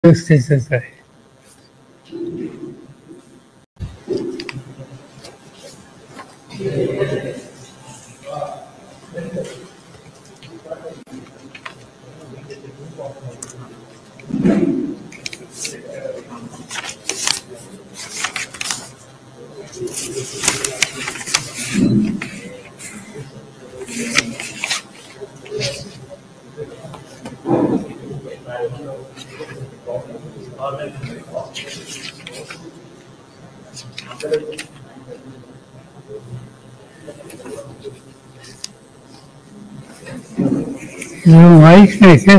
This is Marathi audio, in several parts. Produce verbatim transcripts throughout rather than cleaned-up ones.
व्यवस्थेचंच आहे. माहीत नाही काय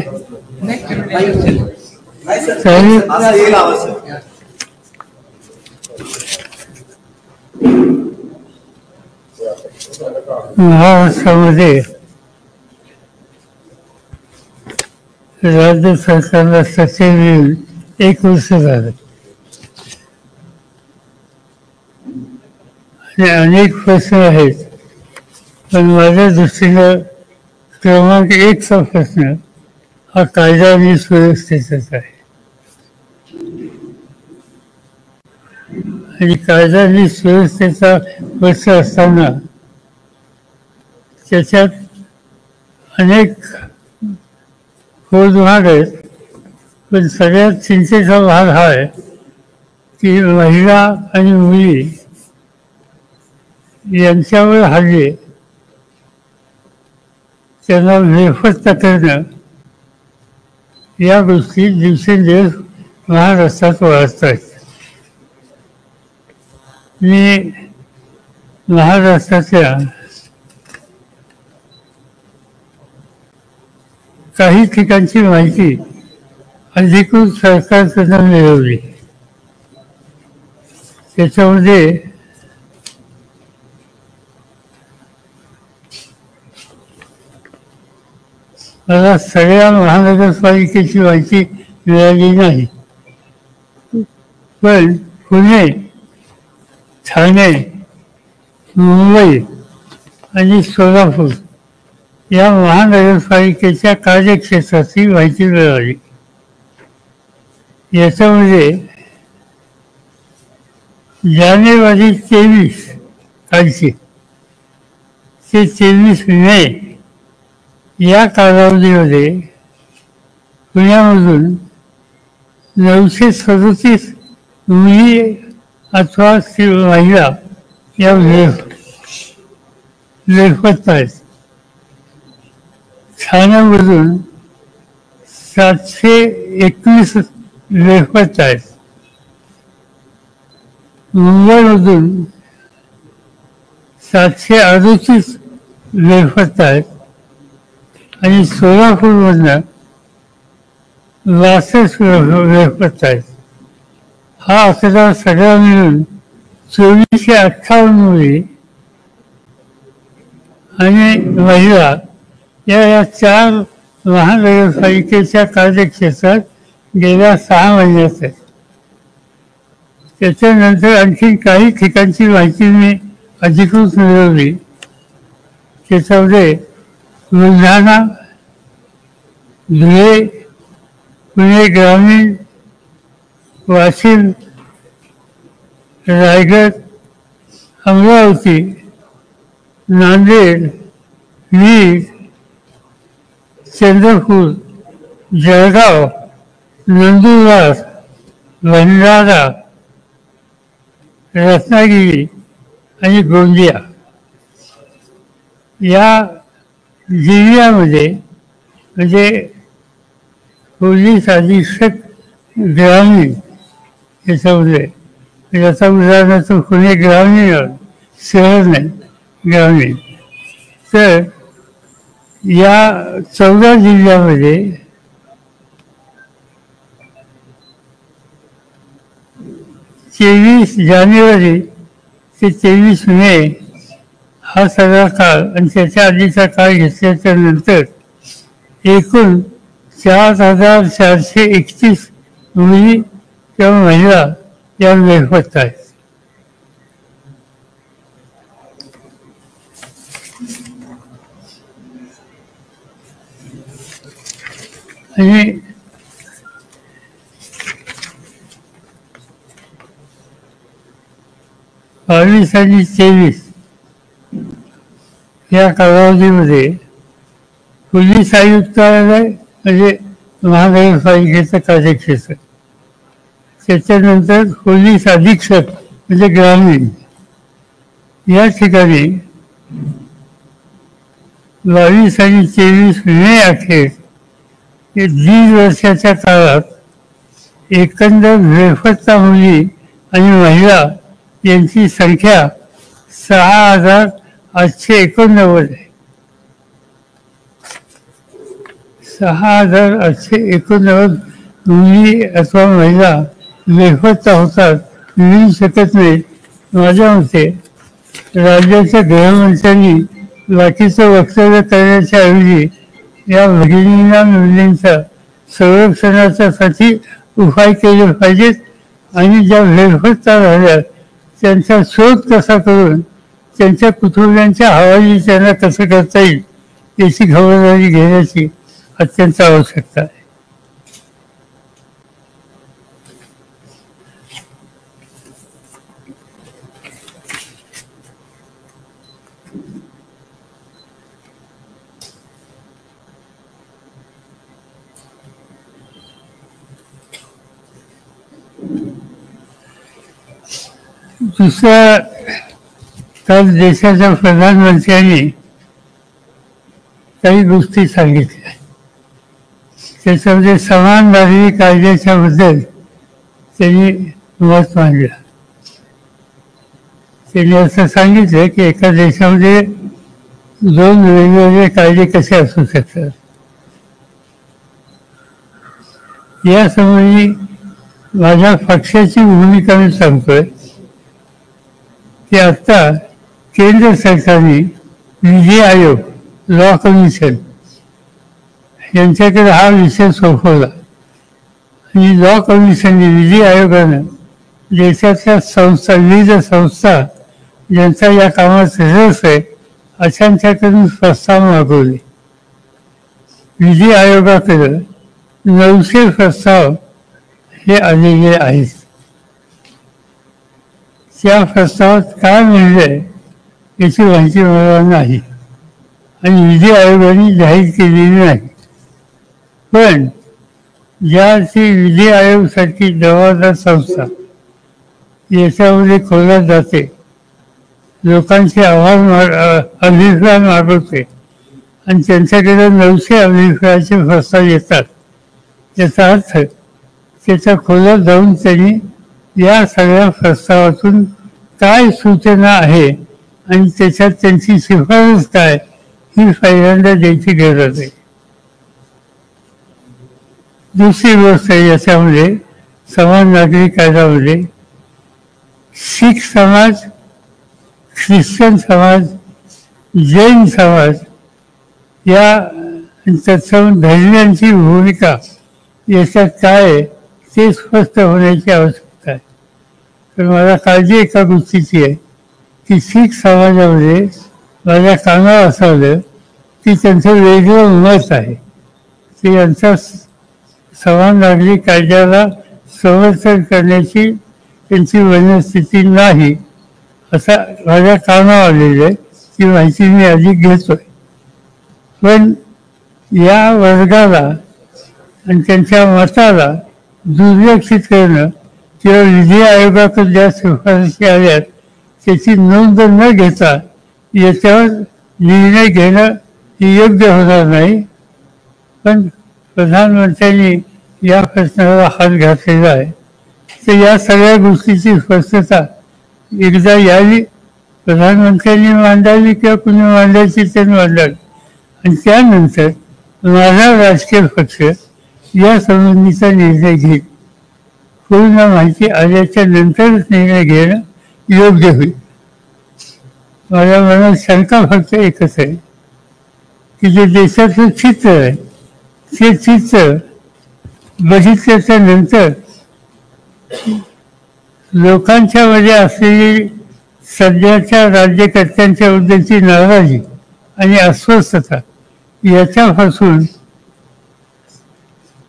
महाराष्ट्रामध्ये राज्य सरकारला सत्ता मिळून एक वर्ष झालं आणि अनेक प्रश्न आहेत, पण माझ्या दृष्टीनं क्रमांक एकचा प्रश्न हा कायदा आणि सुव्यवस्थेचाच आहे. आणि कायदा आणि सुव्यवस्थेचा प्रश्न असताना त्याच्यात अनेक खोद भाग आहेत, पण सगळ्यात चिंतेचा भाग हा आहे की महिला आणि मुली यांच्यावर हल्ले, त्यांना बेपत्ता करणं, या गोष्टी दिवसेंदिवस महाराष्ट्रात वाढत आहेत. मी महाराष्ट्राच्या काही ठिकाणची माहिती अधिकृत सरकारकडून मिळवली. त्याच्यामध्ये मला सगळ्या महानगरपालिकेची माहिती मिळाली नाही, पण पुणे, ठाणे, मुंबई आणि सोलापूर या महानगरपालिकेच्या कार्यक्षेत्राची माहिती मिळाली. याच्यामध्ये जानेवारी तेवीस कालची ते तेवीस मे या कालावधीमध्ये पुण्यामधून नऊशे सदतीस मुली अथवा महिला या बेपत्ता आहेत. ठाण्यामधून सातशे एकवीस बेपत्ता आहेत. मुंबईमधून सातशे अडतीस बेपत्ता आहेत आणि सोलापूरमधनं बासष्ट बेपत्ता आहेत. हा आकडा सगळा मिळून चोवीसशे अठ्ठावन्न मुली आणि महिला या या चार महानगरपालिकेच्या कार्यक्षेत्रात गेल्या सहा महिन्यात आहेत. त्याच्यानंतर आणखी काही ठिकाणची माहिती मी अधिकृत मिळवली. त्याच्यामध्ये बुलढाणा, धुळे, पुणे ग्रामीण, वाशिम, रायगड, अमरावती, नांदेड, बीड, चंद्रपूर, जळगाव, नंदुरबार, भंडारा, रत्नागिरी आणि गोंदिया या जिल्ह्यामध्ये म्हणजे पोलीस अधीक्षक ग्रामीण याच्यामध्ये, याचा उदाहरणार्थ पुणे ग्रामीण शहर नाही ग्रामीण, तर या चौदा जिल्ह्यामध्ये तेवीस जानेवारी ते तेवीस मे हा सगळा काळ आणि त्याच्या आधीचा काळ घेतल्याच्या नंतर एकूण चार हजार चारशे एकतीस मुली किंवा महिला या बेपत्ता आहेत. आणि बावीस आणि तेवीस या कालावधीमध्ये पोलीस आयुक्तालय म्हणजे महानगरपालिकेचं कार्यक्षेत्र, त्याच्यानंतर पोलीस अधीक्षक म्हणजे ग्रामीण, या ठिकाणी बावीस आणि तेवीस मे अखेर हे दीड वर्षाच्या काळात एकंदर बेपत्ता मुली आणि महिला यांची संख्या सहा हजार आठशे एकोणनव्वद आहे. सहा हजार आठशे एकोणनव्वद मुली अथवा महिला बेपत्ता होतात मिळू शकत नाही. माझ्या मते राज्याच्या गृहमंत्र्यांनी बाकीचं वक्तव्य करण्याच्या ऐवजी या भगिनींना मुलींच्या संरक्षणासाठी उपाय केले पाहिजेत आणि ज्या बेपत्ता झाल्या त्यांचा शोध कसा करून त्यांच्या कुटुंबियांच्या हवाली त्यांना कसं करता येईल याची खबरदारी घेण्याची अत्यंत आवश्यकता आहे. दुसऱ्या काल देशाच्या प्रधानमंत्र्यांनी काही गोष्टी सांगितल्या. त्याच्यामध्ये समान नागरी कायद्याच्या बद्दल त्यांनी मत मांडलं. त्यांनी असं सांगितलं की एका देशामध्ये दोन वेगवेगळे कायदे कसे असू शकतात. यासंबंधी माझ्या पक्षाची भूमिका मी सांगतोय की आता केंद्र सरकारने विधी आयोग, लॉ कमिशन यांच्याकडे हा विषय सोपवला आणि लॉ कमिशनने, विधी आयोगानं देशातल्या संस्था, विविध संस्था ज्यांचा या कामात रस आहे अशांच्याकडून प्रस्ताव मागवले. विधी आयोगाकडे नऊशे प्रस्ताव हे आलेले आहेत. त्या प्रस्तावात काय मिळलंय याची माहिती मला नाही आणि विधी आयोगाने जाहीर केलेली नाही. पण ज्याची विधी आयोगासाठी जबाबदार संस्था याच्यामध्ये खोलात जाते, लोकांचे अहवाल अभिप्राय मागवते आणि त्यांच्याकडे नऊशे अभिप्रायाचे प्रस्ताव येतात. याचा अर्थ त्याच्या खोलात जाऊन त्यांनी या सगळ्या प्रस्तावातून काय सूचना आहे आणि त्याच्यात त्यांची शिफारस काय ही पहिल्यांदा द्यायची गरज आहे. दुसरी गोष्ट याच्यामध्ये समान नागरी कायद्यामध्ये शीख समाज, ख्रिश्चन समाज, जैन समाज या तत्सम धर्मियांची भूमिका याच्यात काय आहे ते स्पष्ट होण्याची आवश्यकता आहे. तर मला काळजी एका गोष्टीची आहे की शीख समाजामध्ये माझ्या कानावर असं की त्यांचं वेगळं मत आहे, ते यांचा समान नागरी कायद्याला समर्थन करण्याची त्यांची मनस्थिती नाही असा माझ्या कानावर आलेलं आहे. ती माहिती मी अधिक घेतोय. पण या वर्गाला आणि त्यांच्या मताला दुर्लक्षित करणं किंवा विधी आयोगाकडे ज्या शिफारशी आल्यात त्याची नोंद न घेता याच्यावर निर्णय घेणं हे योग्य होणार नाही. पण प्रधानमंत्र्यांनी या प्रश्नाला हात घातलेला आहे. तर या सगळ्या गोष्टीची स्पष्टता एकदा यावी, प्रधानमंत्र्यांनी मांडावी किंवा कुणी मांडायची त्यांनी मांडावी आणि त्यानंतर माझा राजकीय पक्ष या संबंधीचा निर्णय घेईल. पूर्ण माहिती आल्याच्या नंतरच निर्णय घेणं योग्य होईल. माझ्या मनात शंका फक्त एकच आहे की जे देशाचं चित्र आहे ते चित्र बघितल्याच्या नंतर लोकांच्या मध्ये असलेली सध्याच्या राज्यकर्त्यांच्या बद्दलची नाराजी आणि अस्वस्थता याच्यापासून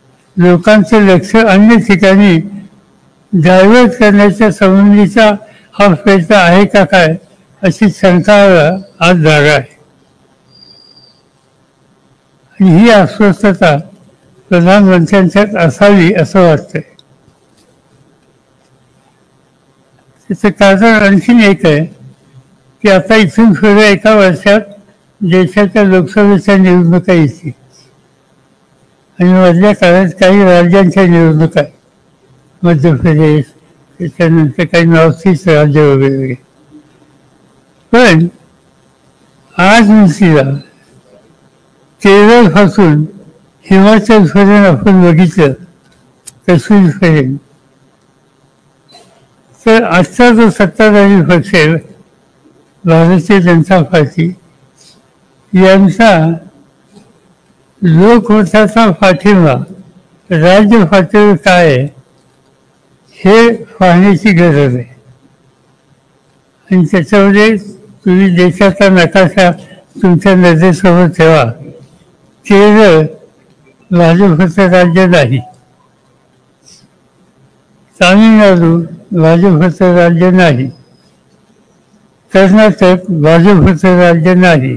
लोकांचं लक्ष अन्य ठिकाणी डायव्हर्ट करण्याच्या संबंधीचा हा प्रयत्न आहे का काय अशी शंका आज जागा आहे. आणि ही अस्वस्थता प्रधानमंत्र्यांच्यात असावी असं वाटतंय. त्याचं कारण आणखीन एक आहे की आता इथून पुढे एका वर्षात देशाच्या लोकसभेच्या निवडणुका येतील आणि मधल्या काळात काही राज्यांच्या निवडणुका, मध्य प्रदेश, त्याच्यानंतर काही नॉर्थ ईस्ट राज्य वगैरे वगैरे. पण आज उंचीला केरळपासून हिमाचलपर्यंत आपण बघितलं, काश्मीरपर्यंत, तर आजचा जो सत्ताधारी पक्ष आहे भारतीय जनता पार्टी यांचा लोकमताचा पाठिंबा राज्य पातळीवर काय आहे हे पाहण्याची गरज आहे. आणि त्याच्यामध्ये तुम्ही देशाचा नकाशा तुमच्या नजरेसमोर ठेवा. केरळ भाजपचं राज्य नाही, तामिळनाडू भाजपचं राज्य नाही, कर्नाटक भाजपचं राज्य नाही,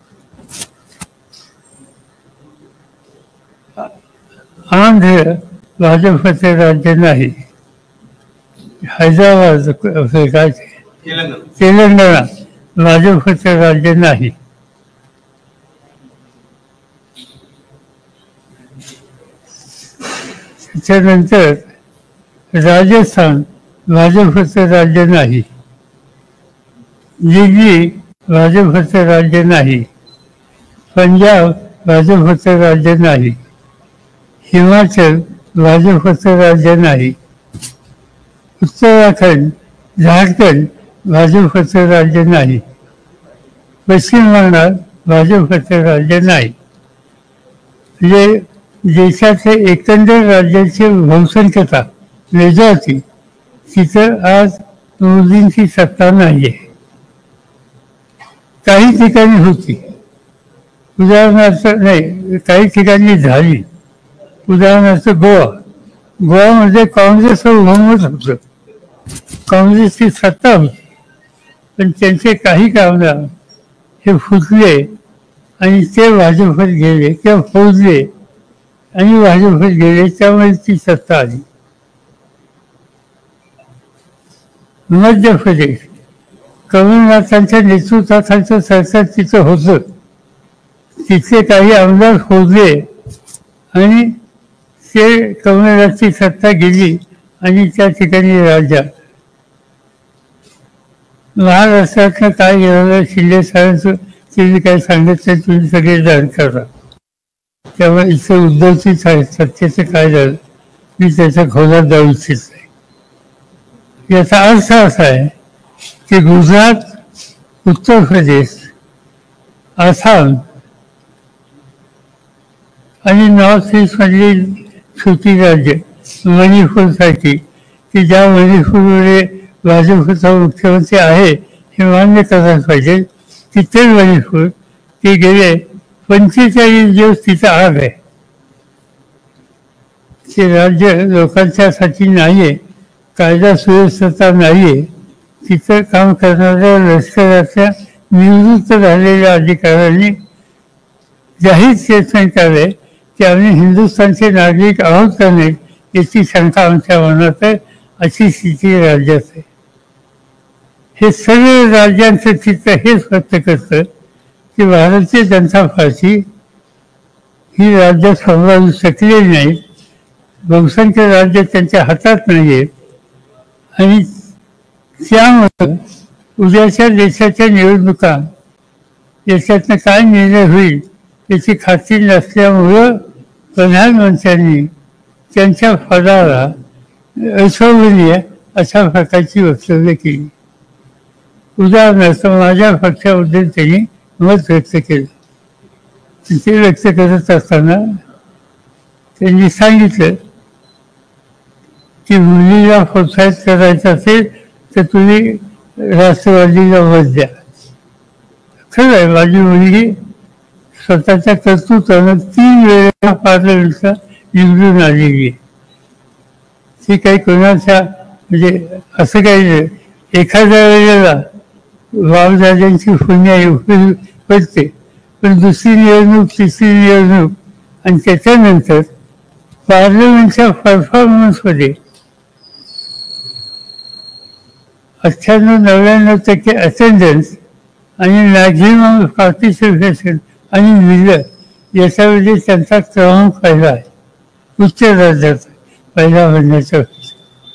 आंध्र भाजपचे राज्य नाही, हैदराबाद काय तेलंगणा भाजपचे राज्य नाही. त्याच्यानंतर राजस्थान भाजपचं राज्य नाही, दिल्ली भाजपचं राज्य नाही, पंजाब भाजपचं राज्य नाही, हिमाचल भाजपचं राज्य नाही, उत्तराखंड झारखंड भाजपचं राज्य नाही, पश्चिम बंगाल भाजपचं राज्य नाही. म्हणजे देशाच्या एकंदर राज्याची बहुसंख्यता मेजॉरिटी तिथं आज मोदींची सत्ता नाही आहे. काही ठिकाणी होती, उदाहरणार्थ नाही काही ठिकाणी झाली. उदाहरणार्थ गोवा, गोवामध्ये काँग्रेसचं बहुमत होतं, काँग्रेसची सत्ता होती, पण त्यांचे काही कामगार हे फुटले आणि ते भाजपत गेले किंवा फौजले आणि भाजपत गेले, त्यामुळे ती सत्ता आली. मध्य प्रदेश कमलनाथांच्या नेतृत्वाखालचं सरकार तिथं होतं, तिथले काही आमदार फौजले आणि ते कमलनाथची सत्ता गेली आणि त्या ठिकाणी राज्यात. महाराष्ट्रातनं काय गेलं शिंदे साहेबांचं तुम्ही काय सांगितलं तुम्ही सगळे जाण करा. त्यामुळे इथं उद्धवची सत्तेचं काय झालं मी त्याच्या खोलात जाऊ इच्छित नाही. याचा अर्थ असा आहे की गुजरात, उत्तर प्रदेश, आसाम आणि नॉर्थ ईस्टमधली छोटी राज्य मणिपूरसाठी की ज्या मणिपूरमध्ये भाजपचा मुख्यमंत्री आहे हे मान्य करायला पाहिजे, तिथे मणिपूर ते गेले पंचेचाळीस दिवस तिथं आग आहे. ते राज्य लोकांच्यासाठी नाही आहे, कायदा सुव्यवस्था नाही आहे. तिथं काम करणाऱ्या लष्कराच्या निवृत्त झालेल्या अधिकाऱ्यांनी जाहीर स्टेटमेंट काढले की आम्ही हिंदुस्थानचे नागरिक आहोत का नाही याची शंका आमच्या मनात आहे. अशी स्थिती राज्यात आहे. हे सगळं राज्यांचं चित्र हेच व्यक्त करतं की भारतीय जनता पार्टी ही राज्य सांभाळू शकलेली नाही. बहुसंख्य राज्य त्यांच्या हातात नाही आहेत आणि त्यामुळं उद्याच्या देशाच्या निवडणुका याच्यातनं काय निर्णय होईल याची खात्री नसल्यामुळं प्रधानमंत्र्यांनी त्यांच्या पदाला अशोभनीय अशा प्रकारची वक्तव्य केली. उदाहरणार्थ माझ्या पक्षाबद्दल त्यांनी मत व्यक्त केलं. ते व्यक्त करत असताना त्यांनी सांगितलं की मुलीला प्रोत्साहित करायचं असेल तर तुम्ही राष्ट्रवादीला मत द्या. खरं आहे, माझी मुलगी स्वतःच्या कर्तृत्वानं तीन वेळेला पार्लमेंटला निवडून आलेली आहे. ती काही कोणाच्या म्हणजे असं काही एखाद्या वेळेला वावदाद्यांची पुण्या पडते, पण दुसरी निवडणूक, तिसरी निवडणूक आणि त्याच्यानंतर पार्लमेंटच्या परफॉर्मन्समध्ये अठ्ठ्याण्णव नव्याण्णव टक्के अटेंडन्स आणि मॅक्झिमम पार्टिसिपेशन आणि विजय याच्यामध्ये त्यांचा क्रमांक पहिला आहे, उच्च दर्जाचा पहिला म्हणण्याच्या वेळेस.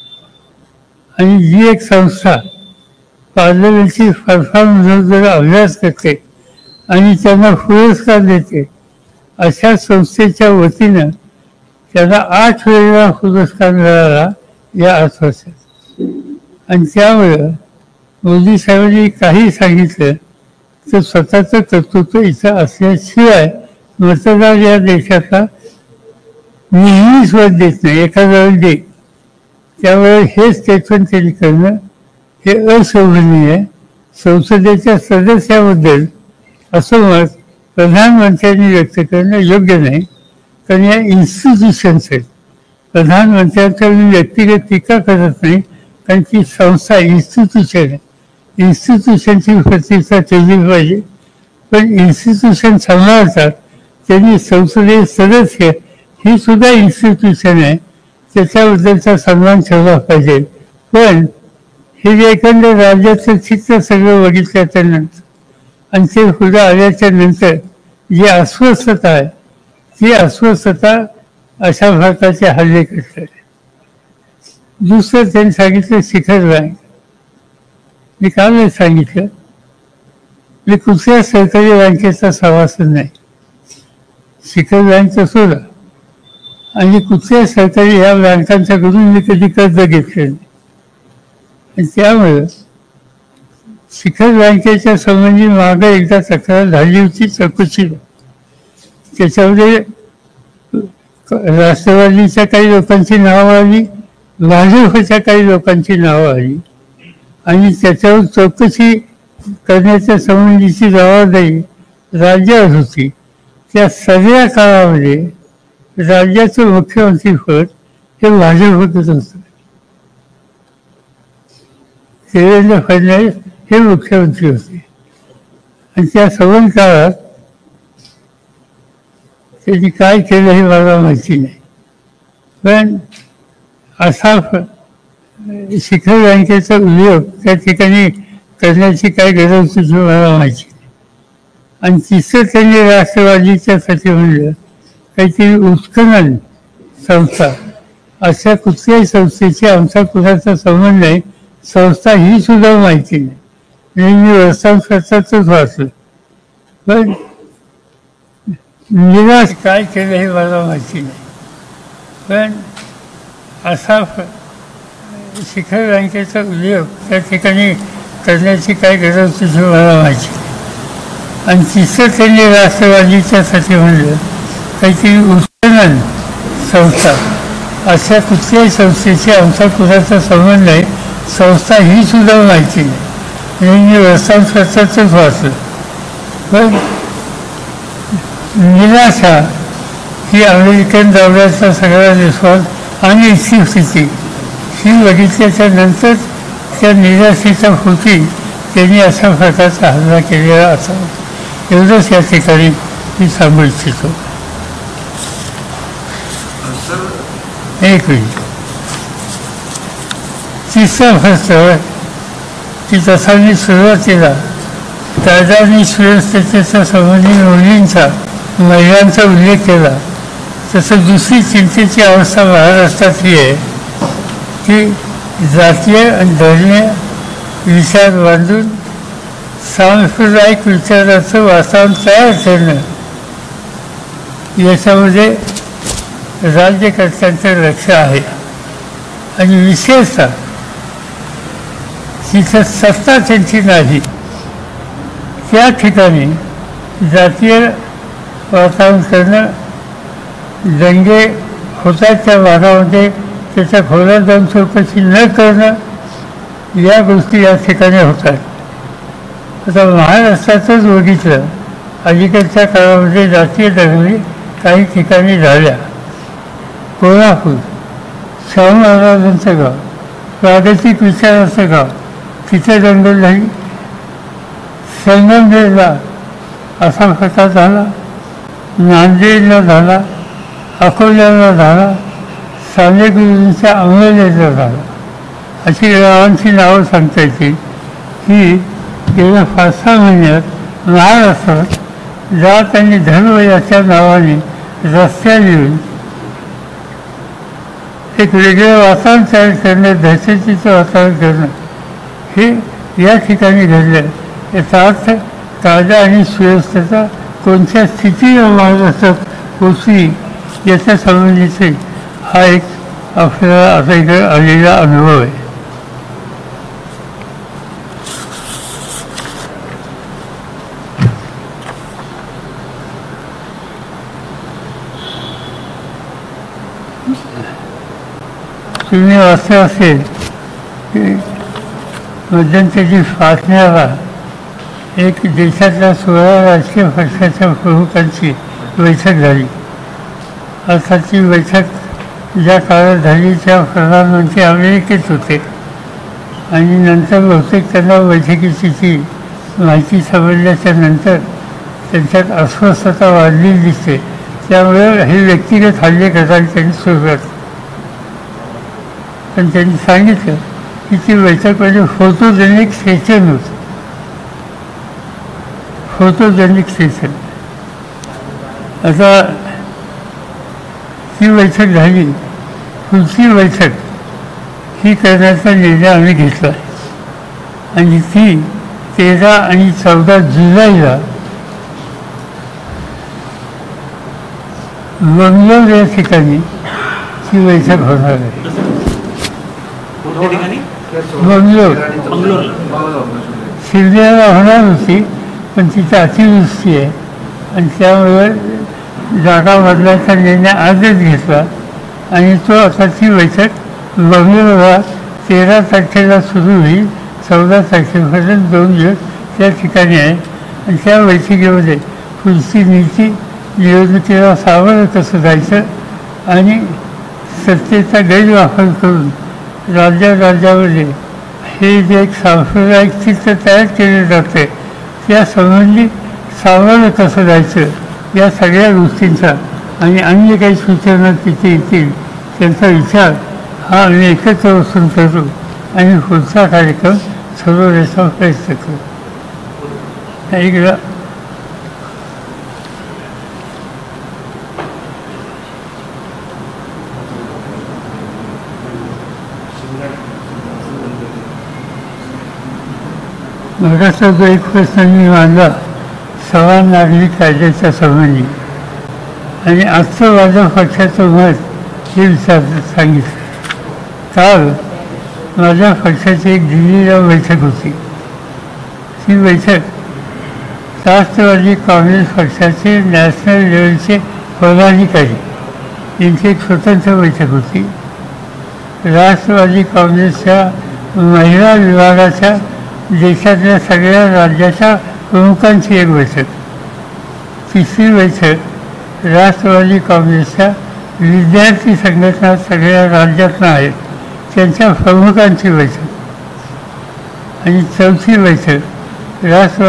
आणि जी एक संस्था पार्लमेंटची परफॉर्मन्स जर अभ्यास करते आणि त्यांना पुरस्कार देते, अशा संस्थेच्या वतीनं त्यांना आठ वेळेला पुरस्कार मिळाला या आठ वर्षात. आणि त्यामुळं मोदी साहेबांनी काही सांगितलं तर स्वतःचं कर्तृत्व इथं असल्याशिवाय मतदार या देशाचा नेहमीच वध देत नाही, एखाद्या वेळी दे. त्यामुळे हे स्टेटमेंट त्यांनी करणं हे अशोभनीय आहे. संसदेच्या सदस्याबद्दल असं मत प्रधानमंत्र्यांनी व्यक्त करणं योग्य नाही, कारण या इन्स्टिट्यूशन्स आहेत. प्रधानमंत्र्यांचा मी व्यक्तिगत टीका करत नाही, कारण ती संस्था इन्स्टिट्यूशन आहे. इन्स्टिट्यूशनची प्रतिष्ठा ठेवली पाहिजे, पण इन्स्टिट्यूशन सांभाळतात त्यांनी संसदेचे सदस्य ही सुद्धा इन्स्टिट्यूशन आहे, त्याच्याबद्दलचा सन्मान ठेवला पाहिजे. पण हे जे एकंदर राज्याचं चित्र सगळं बघितल्याच्या नंतर आणि ते पुढे आल्याच्या नंतर जी अस्वस्थता आहे, ती अस्वस्थता अशा प्रकारचे हल्ले करतात. दुसरं त्यांनी सांगितलं शिखर बँक. मी काल सांगितलं मी कुठल्या सरकारी बँकेचा सभासद नाही, शिखर बँकचा सोडा, आणि कुठल्या सरकारी ह्या बँकांच्याकडून मी कधी कर्ज घेतले नाही. आणि त्यामुळं शिखर बँकेच्या संबंधी मागं एकदा तक्रार झाली होती चौकशीला. त्याच्यामध्ये राष्ट्रवादीच्या काही लोकांची नावं आली, भाजपच्या काही लोकांची नावं आली, आणि त्याच्यावर चौकशी करण्याच्या संबंधीची जबाबदारी राज्यावर होती. त्या सगळ्या काळामध्ये राज्याचं मुख्यमंत्रीपद हे भाजपकडे होतं. देवेंद्र फडणवीस हे मुख्यमंत्री होते, आणि त्या सवन काळात त्यांनी काय केलं हे मला माहिती नाही. पण असा शिखर बँकेचा उद्योग त्या ठिकाणी करण्याची काय गरज होती मला माहिती नाही. आणि तिसरं त्यांनी राष्ट्रवादीच्यासाठी म्हणलं काहीतरी उत्खनन संस्था. अशा कुठल्याही संस्थेची आमचा कुणाचा संबंध नाही, संस्था ही सुद्धा माहिती नाही. मी वर्षांसाठी वाचलं, पण निराश काय केलं हे मला माहिती नाही. पण असा शिखर बँकेचा उद्योग त्या ठिकाणी करण्याची काय गरज तुझी मला माहिती नाही. आणि तिसरं त्यांनी राष्ट्रवादीच्यासाठी म्हणलं काहीतरी उत्खनन संस्था. अशा कुठल्याही संस्थेची आमचा कुणाचा संबंध नाही, संस्था ही सुद्धा माहिती नाही. मी वर्षांसाठीच वाचलं, पण निराशा ही अमेरिकन दौऱ्याचा सगळा रिस्पॉन्स आणि इच्छित स्थिती ही बघितल्याच्या नंतर त्या निराशेच्या होती त्यांनी अशा प्रकारचा हल्ला केलेला असावा. एवढंच या ठिकाणी मी सांगू इच्छितो. एक मिनिट. तिसरा प्रश्न की जसा मी सुरुवातीला कायदा आणि सुव्यवस्थेच्या संबंधी मुलींचा महिलांचा उल्लेख केला, तसं दुसरी चिंतेची अवस्था महाराष्ट्रात ही आहे की जातीय आणि धर्मीय विचार बांधून सांप्रदायिक विचाराचं वातावरण तयार करणं याच्यामध्ये राज्यकर्त्यांचं लक्ष आहे. आणि विशेषतः जिथं सत्ता त्यांची नाही त्या ठिकाणी जातीय वातावरण करणं, दंगे होतात त्या भागामध्ये त्याच्या खोलात जाऊन चौकशी न करणं, या गोष्टी या ठिकाणी होतात. आता महाराष्ट्रातच बघितलं अलीकडच्या काळामध्ये जातीय दंगली काही ठिकाणी झाल्या. कोल्हापूर शाहू महाराजांचं गाव, प्रादेशिक विचाराचं गाव, तिथे दंगल झाली, संगमनेरला असा प्रकार झाला, नांदेडला झाला, अकोल्याला झाला, सानेगुरूंच्या अंमलेला झाला. अशी गावांची नावं सांगता येतील की गेल्या पाच सहा महिन्यात महाराष्ट्रात जात आणि धर्म याच्या नावाने रस्त्यावर येऊन एक वेगळं वातावरण तयार करणं, दहशतीचं वातावरण करणं हे या ठिकाणी घडलं. याचा अर्थ कायदा आणि सुव्यवस्थेचा कोणत्या स्थितीला महाराष्ट्रात पोचली याच्या संबंधीचे हा एक आपल्याला आता इकडे आलेला अनुभव आहे. तुम्ही वाचलं असेल की मध्यंतरी फाटण्याला एक देशातल्या सोळा राजकीय पक्षाच्या प्रमुखांची बैठक झाली. अर्थात ती बैठक ज्या काळात झाली त्या प्रधानमंत्री अमेरिकेत होते आणि नंतर बहुतेक त्यांना बैठकीची ती माहिती समजल्याच्या नंतर त्यांच्यात अस्वस्थता वाढलेली दिसते. त्यामुळे हे व्यक्तिगत हल्ले करायला त्यांनी सुरुवात. पण त्यांनी सांगितलं की ती बैठक म्हणजे फोटोजेनिक सेशन होतं. Photogenic session. आता ही बैठक झाली, पुढची बैठक ही करण्याचा निर्णय आम्ही घेतला आणि ती तेरा आणि चौदा जुलैला बंगलोर या ठिकाणी ही बैठक होणार आहे. बंगलोर शिर्डीला होणार होती पण तिथे अतिवृष्टी आहे आणि त्यामुळे जागा बदलायचा निर्णय आजच घेतला आणि तो आता ती बैठक बंगलोरला तेरा तारखेला सुरू होईल, चौदा तारखेपर्यंत दोन दिवस त्या ठिकाणी आहे. आणि त्या बैठकीमध्ये पुढची नीती, निवडणुकीला सावध कसं जायचं आणि सत्तेचा गैरवापर करून राज्या राज्यामध्ये हे जे एक सांप्रदायिक चित्र तयार केले जाते त्यासंबंधी सावध कसं जायचं या सगळ्या गोष्टींचा आणि अन्य काही सूचना तिथे येतील त्यांचा विचार हा आम्ही एकत्र बसून करू आणि पुढचा कार्यक्रम ठरवण्याचा प्रयत्न करू. एकदा मगाचा जो एक प्रश्न मी मांडला सवा नागरिक कायद्याच्या संबंधी आणि आजचं माझ्या पक्षाचं मत हे विचार सांगितलं. काल माझ्या पक्षाची एक दिल्लीला बैठक होती. ती बैठक राष्ट्रवादी काँग्रेस पक्षाचे नॅशनल लेवलचे पदाधिकारी यांची एक स्वतंत्र बैठक होती. राष्ट्रवादी काँग्रेसच्या महिला विभागाच्या देशातल्या सगळ्या राज्याच्या प्रमुखांची एक बैठक. तिसरी बैठक राष्ट्रवादी काँग्रेसच्या विद्यार्थी संघटना सगळ्या राज्यातनं आहेत त्यांच्या प्रमुखांची बैठक आणि चौथी बैठक राष्ट्रवादी